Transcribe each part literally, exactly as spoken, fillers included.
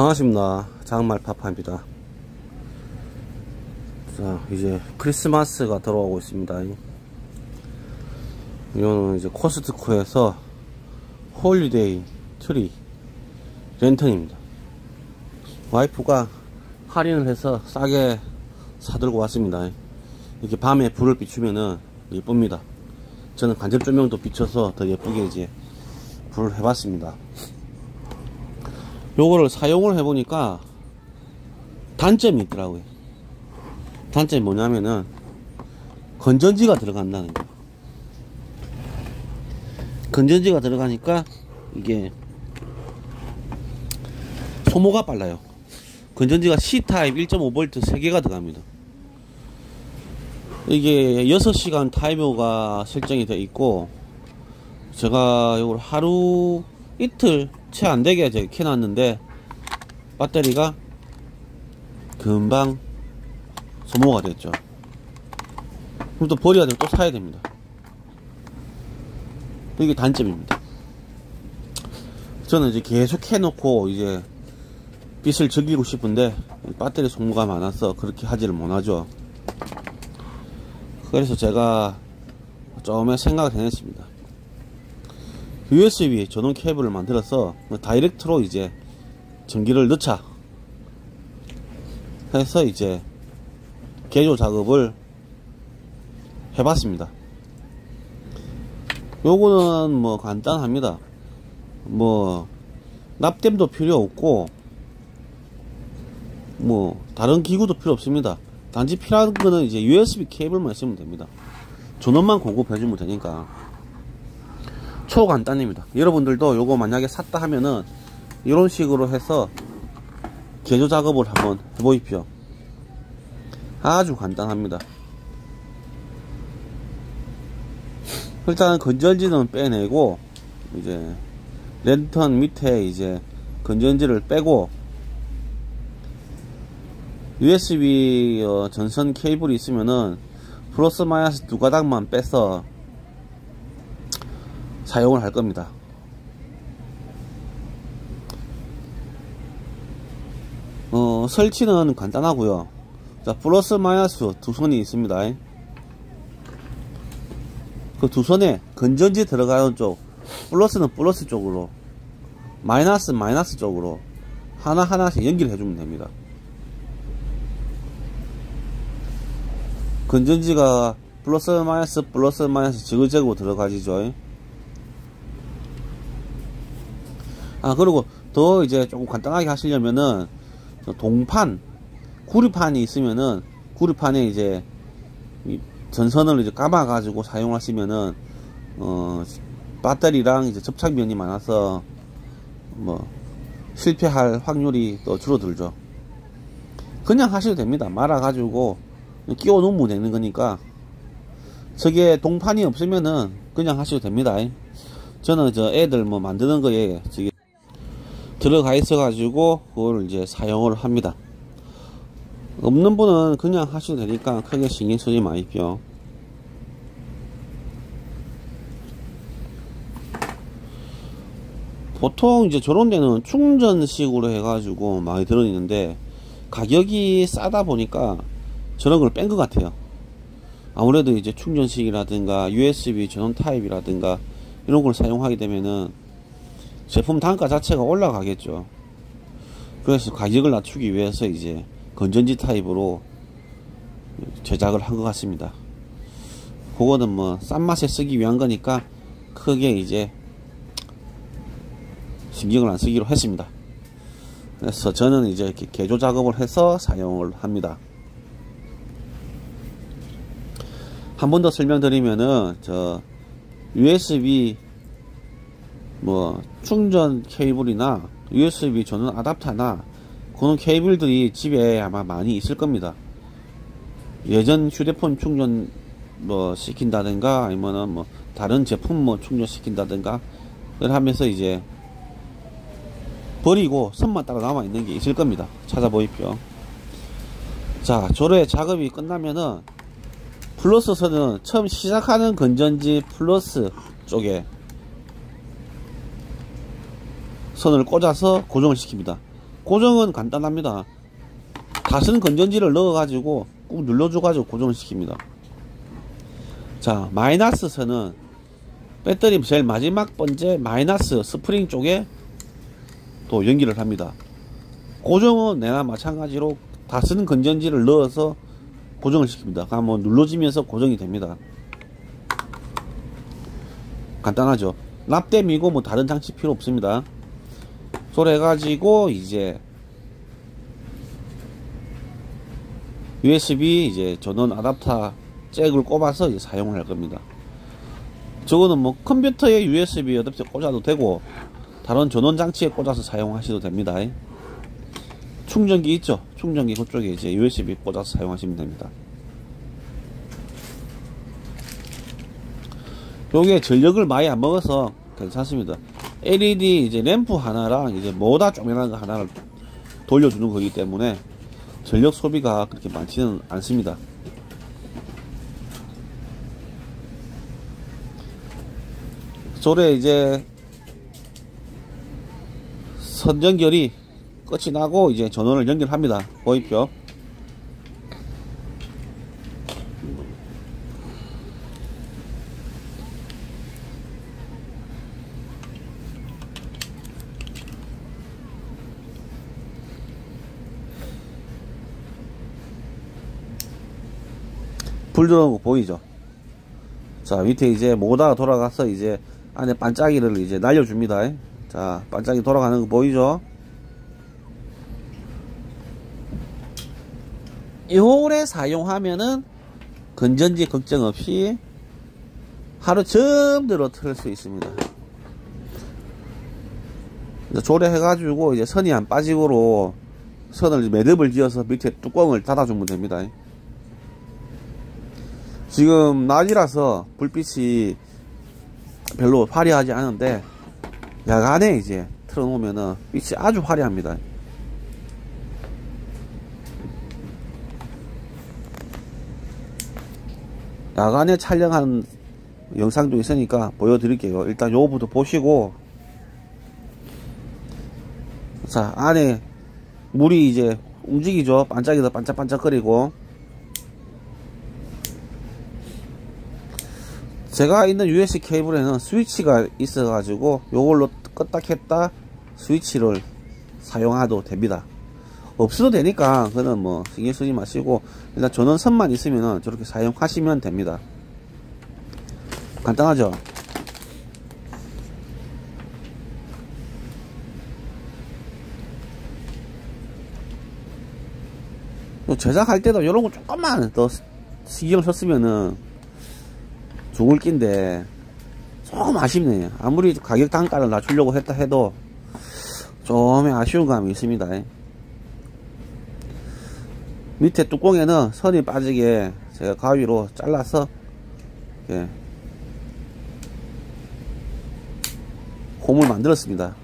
반갑습니다. 장말파파입니다. 자, 이제 크리스마스가 들어오고 있습니다. 이거는 이제 코스트코에서 홀리데이 트리 랜턴입니다. 와이프가 할인을 해서 싸게 사들고 왔습니다. 이렇게 밤에 불을 비추면은 예쁩니다. 저는 간접 조명도 비춰서 더 예쁘게 이제 불을 해봤습니다. 요거를 사용을 해보니까 단점이 있더라고요. 단점이 뭐냐면은 건전지가 들어간다는 거. 건전지가 들어가니까 이게 소모가 빨라요. 건전지가 C타입 일 점 오 볼트 세 개가 들어갑니다. 이게 여섯 시간 타이머가 설정이 되어 있고, 제가 이걸 하루 이틀 채 안되게 제가 켜놨는데 배터리가 금방 소모가 됐죠. 그럼 또 버려야 되고 또 사야 됩니다. 이게 단점입니다. 저는 이제 계속 켜놓고 이제 빛을 즐기고 싶은데 배터리 소모가 많아서 그렇게 하지를 못하죠. 그래서 제가 처음에 생각을 해냈습니다. 유에스비 전원 케이블을 만들어서 다이렉트로 이제 전기를 넣자 해서 이제 개조 작업을 해봤습니다. 요거는 뭐 간단합니다. 뭐 납땜도 필요 없고 뭐 다른 기구도 필요 없습니다. 단지 필요한 거는 이제 유에스비 케이블만 있으면 됩니다. 전원만 공급해주면 되니까 초간단입니다. 여러분들도 요거 만약에 샀다 하면은 이런 식으로 해서 개조 작업을 한번 해보십시오. 아주 간단합니다. 일단 건전지는 빼내고 이제 랜턴 밑에 이제 건전지를 빼고 유에스비 어, 전선 케이블이 있으면은 플러스 마이너스 두 가닥만 빼서 사용을 할 겁니다. 어, 설치는 간단하고요. 자, 플러스 마이너스 두 선이 있습니다. 그 두 선에 건전지 들어가는 쪽, 플러스는 플러스 쪽으로, 마이너스 마이너스 쪽으로 하나하나씩 연기를 해주면 됩니다. 건전지가 플러스 마이너스 플러스 마이너스 지그재그로 들어가지죠. 아, 그리고 더 이제 조금 간단하게 하시려면은 동판, 구리판이 있으면은 구리판에 이제 전선을 이제 감아 가지고 사용하시면은 어 배터리랑 이제 접착면이 많아서 뭐 실패할 확률이 또 줄어들죠. 그냥 하셔도 됩니다. 말아 가지고 끼워 놓으면 되는 거니까. 저게 동판이 없으면은 그냥 하셔도 됩니다. 저는 저 애들 뭐 만드는 거에 저기 들어가 있어 가지고 그걸 이제 사용을 합니다. 없는 분은 그냥 하셔도 되니까 크게 신경 쓰지 마십시오. 보통 이제 저런 데는 충전식으로 해 가지고 많이 들어있는데 가격이 싸다 보니까 저런 걸 뺀 것 같아요. 아무래도 이제 충전식이라든가 유에스비 전원 타입이라든가 이런 걸 사용하게 되면은 제품 단가 자체가 올라가겠죠. 그래서 가격을 낮추기 위해서 이제 건전지 타입으로 제작을 한 것 같습니다. 그거는 뭐 싼 맛에 쓰기 위한 거니까 크게 이제 신경을 안 쓰기로 했습니다. 그래서 저는 이제 이렇게 개조 작업을 해서 사용을 합니다. 한 번 더 설명드리면은 저 유에스비 뭐 충전 케이블이나 유에스비 전원 아답터나 그런 케이블들이 집에 아마 많이 있을 겁니다. 예전 휴대폰 충전 뭐 시킨다든가 아니면은 뭐 다른 제품 뭐 충전 시킨다든가 하면서 이제 버리고 선만 따라 남아 있는 게 있을 겁니다. 찾아보십시오. 자, 조례 작업이 끝나면은 플러스 선은 처음 시작하는 건전지 플러스 쪽에 선을 꽂아서 고정을 시킵니다. 고정은 간단합니다. 다스는 건전지를 넣어가지고 꾹 눌러줘가지고 고정을 시킵니다. 자, 마이너스 선은 배터리 제일 마지막 번째 마이너스 스프링 쪽에 또 연기를 합니다. 고정은 내나 마찬가지로 다스는 건전지를 넣어서 고정을 시킵니다. 그러면 눌러지면서 고정이 됩니다. 간단하죠. 납땜이고 뭐 다른 장치 필요 없습니다. 그래 해가지고 이제 유에스비 이제 전원 아답터 잭을 꼽아서 이제 사용을 할 겁니다. 저거는 뭐 컴퓨터에 유에스비 어댑터 꽂아도 되고 다른 전원 장치에 꽂아서 사용하셔도 됩니다. 충전기 있죠? 충전기 그쪽에 이제 유에스비 꽂아서 사용하시면 됩니다. 요게 전력을 많이 안 먹어서 괜찮습니다. 엘이디 이제 램프 하나랑 이제 모다 조그만한 거 하나를 돌려주는 거기 때문에 전력 소비가 그렇게 많지는 않습니다. 저래 이제 선 연결이 끝이 나고 이제 전원을 연결합니다. 보이죠? 불 들어오는 거 보이죠? 자, 밑에 이제 모다가 돌아가서 이제 안에 반짝이를 이제 날려줍니다. 자, 반짝이 돌아가는 거 보이죠? 요래 사용하면은 건전지 걱정 없이 하루 점대로 틀 수 있습니다. 조래 해가지고 이제 선이 안 빠지고로 선을 매듭을 지어서 밑에 뚜껑을 닫아주면 됩니다. 지금 낮이라서 불빛이 별로 화려하지 않은데 야간에 이제 틀어놓으면은 빛이 아주 화려합니다. 야간에 촬영한 영상도 있으니까 보여드릴게요. 일단 요거부터 보시고, 자, 안에 물이 이제 움직이죠. 반짝이도 반짝반짝거리고. 제가 있는 유에스비 케이블에는 스위치가 있어 가지고 요걸로 껐다 켰다 스위치를 사용해도 됩니다. 없어도 되니까 그거는 뭐 신경 쓰지 마시고 일단 전원선만 있으면 저렇게 사용하시면 됩니다. 간단하죠? 제작할 때도 이런 거 조금만 더 신경 썼으면은 죽을 낀데 조금 아쉽네요. 아무리 가격 단가를 낮추려고 했다 해도 좀 아쉬운 감이 있습니다. 밑에 뚜껑에는 선이 빠지게 제가 가위로 잘라서 예, 홈을 만들었습니다.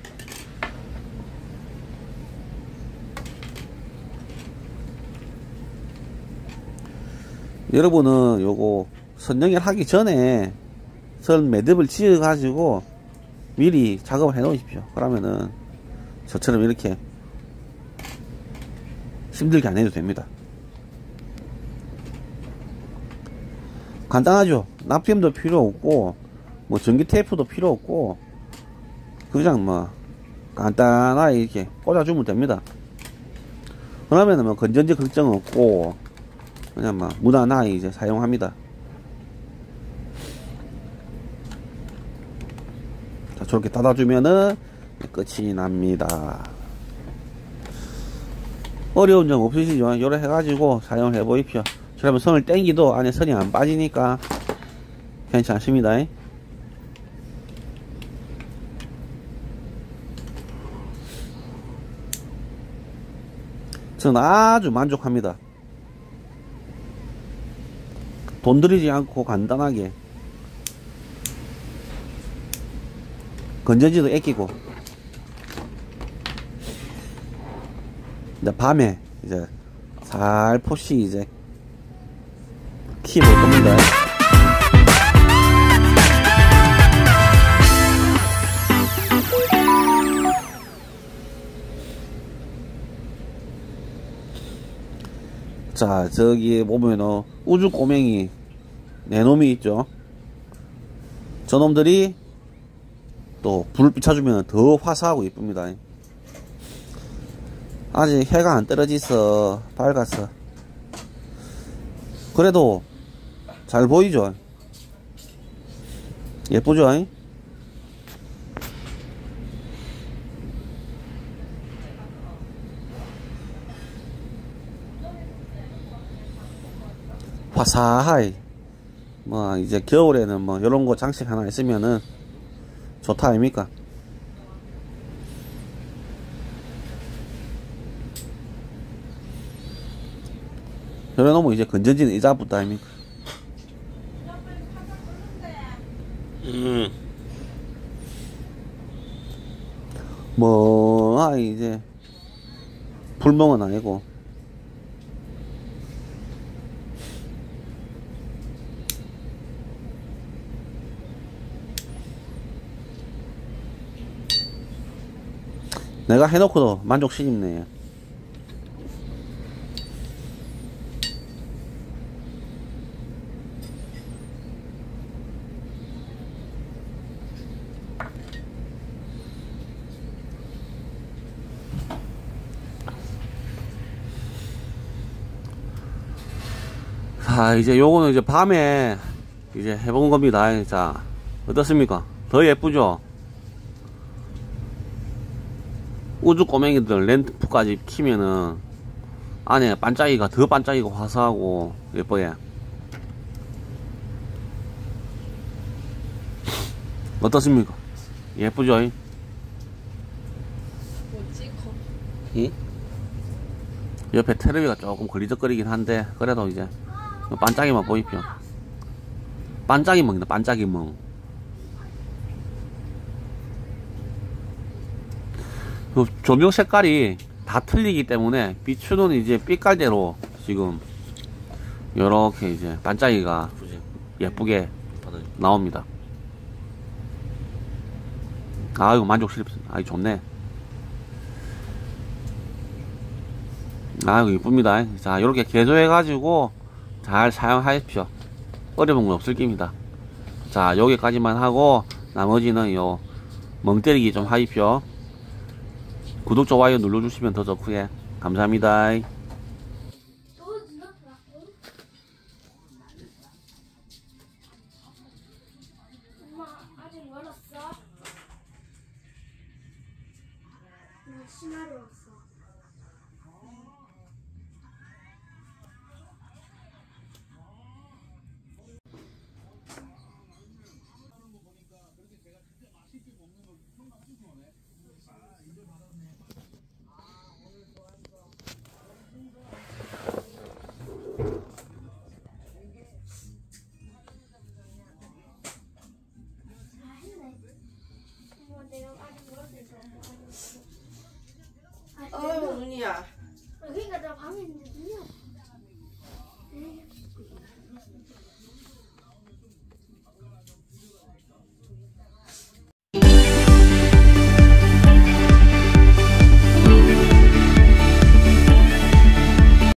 여러분은 요거 선 연결하기 전에 선 매듭을 지어 가지고 미리 작업을 해 놓으십시오. 그러면은 저처럼 이렇게 힘들게 안 해도 됩니다. 간단하죠? 납땜도 필요 없고 뭐 전기 테이프도 필요 없고 그냥 뭐 간단하게 이렇게 꽂아주면 됩니다. 그러면은 뭐 건전지 걱정 없고 그냥 뭐 무난하게 이제 사용합니다. 자, 저렇게 닫아주면은 끝이 납니다. 어려운 점 없으시죠? 요래 해가지고 사용을 해보십시오. 그러면 선을 땡기도 안에 선이 안 빠지니까 괜찮습니다. 저는 아주 만족합니다. 돈 들이지 않고 간단하게 건전지도 아끼고 이제 밤에 이제 살포시 이제 키 볼 겁니다. 자, 저기 보면은 우주 꼬맹이 네 놈이 있죠. 저놈들이 또 불을 비춰주면 더 화사하고 이쁩니다. 아직 해가 안 떨어지서 밝았어. 그래도 잘 보이죠. 예쁘죠. 화사하이. 뭐 이제 겨울에는 뭐 이런 거 장식 하나 있으면은 좋다 아닙니까? 저래 놓으면 이제 건전지는 이자부터 아닙니까? 음. 뭐, 아, 이제, 불멍은 아니고. 내가 해놓고도 만족시킵네. 자, 이제 요거는 이제 밤에 이제 해본 겁니다. 자, 어떻습니까? 더 예쁘죠? 우주 꼬맹이들 램프까지 키면은 안에 반짝이가 더 반짝이고 화사하고 예뻐요. 어떻습니까? 예쁘죠? 뭐지? 이? 옆에 테레비가 조금 걸리적거리긴 한데 그래도 이제 반짝이만 보이죠. 반짝이멍이다. 반짝이멍. 조명 색깔이 다 틀리기 때문에 비추는 이제 빛깔대로 지금 요렇게 이제 반짝이가 예쁘게 나옵니다. 아이고 만족스럽습니다. 아이 좋네. 아이고 이쁩니다. 자 요렇게 개조해 가지고 잘 사용하십시오. 어려운 건 없을 겁니다. 자 여기까지만 하고 나머지는 요 멍때리기 좀 하십시오. 구독 좋아요 눌러주시면 더 좋고요. 감사합니다. 엄마 아직 멀었어? 나 심하러 왔어. 어우 눈이야. 그러니까 나 방에 있는